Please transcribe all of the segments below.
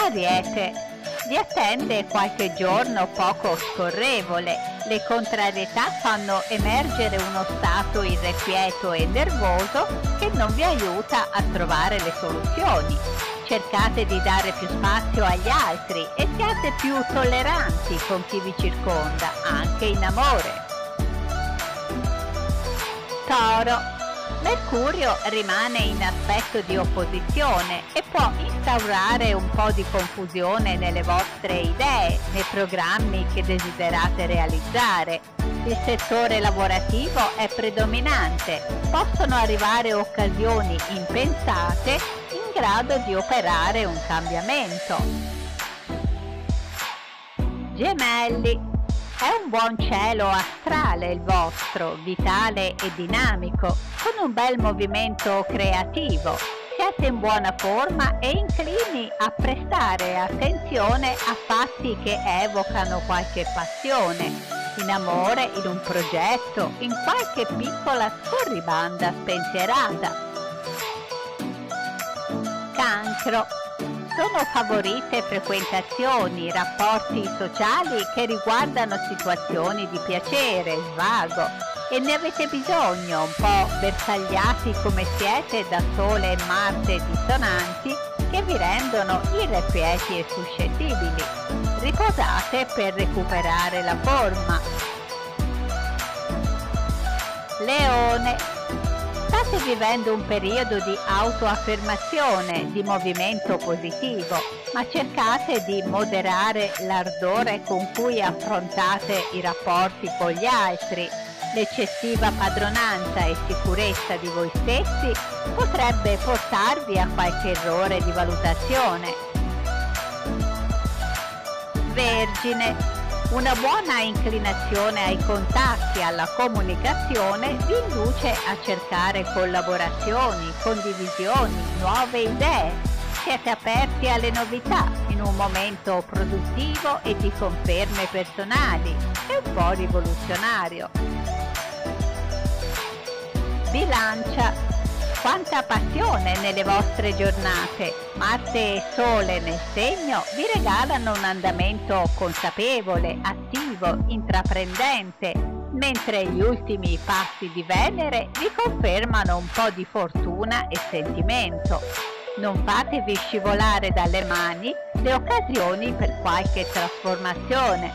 Ariete, vi attende qualche giorno poco scorrevole. Le contrarietà fanno emergere uno stato irrequieto e nervoso che non vi aiuta a trovare le soluzioni. Cercate di dare più spazio agli altri e siate più tolleranti con chi vi circonda, anche in amore. Toro, Mercurio rimane in aspetto di opposizione e può instaurare un po' di confusione nelle vostre idee, nei programmi che desiderate realizzare. Il settore lavorativo è predominante, possono arrivare occasioni impensate in grado di operare un cambiamento. Gemelli, è un buon cielo astrale il vostro, vitale e dinamico, con un bel movimento creativo. Siete in buona forma e inclini a prestare attenzione a fatti che evocano qualche passione, in amore, in un progetto, in qualche piccola scorribanda spensierata. Cancro. Sono favorite frequentazioni, rapporti sociali che riguardano situazioni di piacere, svago, e ne avete bisogno, un po' bersagliati come siete da Sole e Marte dissonanti che vi rendono irrequieti e suscettibili. Riposate per recuperare la forma. Leone. State vivendo un periodo di autoaffermazione, di movimento positivo, ma cercate di moderare l'ardore con cui affrontate i rapporti con gli altri. L'eccessiva padronanza e sicurezza di voi stessi potrebbe portarvi a qualche errore di valutazione. Vergine. Una buona inclinazione ai contatti, alla comunicazione vi induce a cercare collaborazioni, condivisioni, nuove idee. Siete aperti alle novità in un momento produttivo e di conferme personali e un po' rivoluzionario. Bilancia. Quanta passione nelle vostre giornate! Marte e Sole nel segno vi regalano un andamento consapevole, attivo, intraprendente, mentre gli ultimi passi di Venere vi confermano un po' di fortuna e sentimento. Non fatevi scivolare dalle mani le occasioni per qualche trasformazione.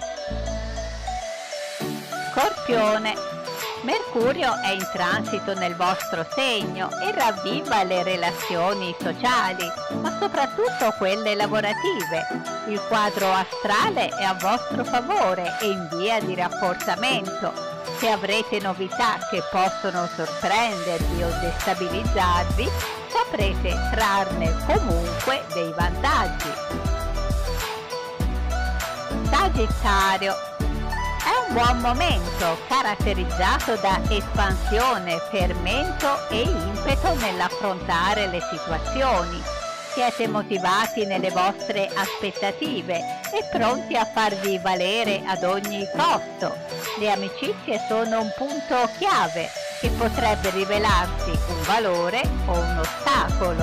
Scorpione. Mercurio è in transito nel vostro segno e ravviva le relazioni sociali, ma soprattutto quelle lavorative. Il quadro astrale è a vostro favore e in via di rafforzamento. Se avrete novità che possono sorprendervi o destabilizzarvi, saprete trarne comunque dei vantaggi. Sagittario. È un buon momento, caratterizzato da espansione, fermento e impeto nell'affrontare le situazioni. Siete motivati nelle vostre aspettative e pronti a farvi valere ad ogni costo. Le amicizie sono un punto chiave che potrebbe rivelarsi un valore o un ostacolo.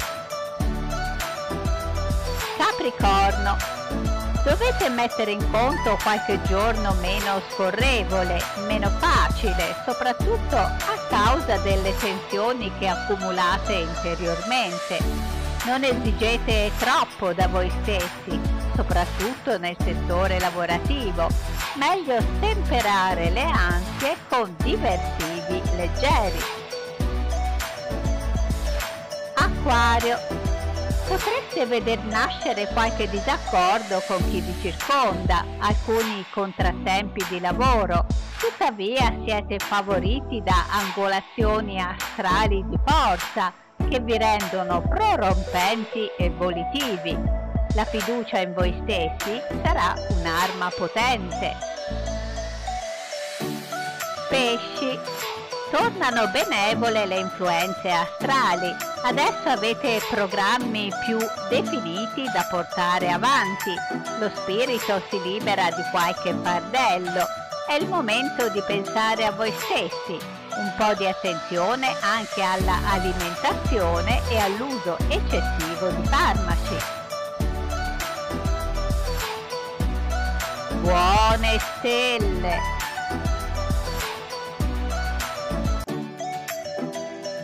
Capricorno. Dovete mettere in conto qualche giorno meno scorrevole, meno facile, soprattutto a causa delle tensioni che accumulate interiormente. Non esigete troppo da voi stessi, soprattutto nel settore lavorativo. Meglio stemperare le ansie con diversivi leggeri. Acquario. Potreste veder nascere qualche disaccordo con chi vi circonda, alcuni contrattempi di lavoro, tuttavia siete favoriti da angolazioni astrali di forza che vi rendono prorompenti e volitivi. La fiducia in voi stessi sarà un'arma potente. Pesci. Tornano benevole le influenze astrali. Adesso avete programmi più definiti da portare avanti. Lo spirito si libera di qualche fardello. È il momento di pensare a voi stessi. Un po' di attenzione anche alla alimentazione e all'uso eccessivo di farmaci. Buone stelle!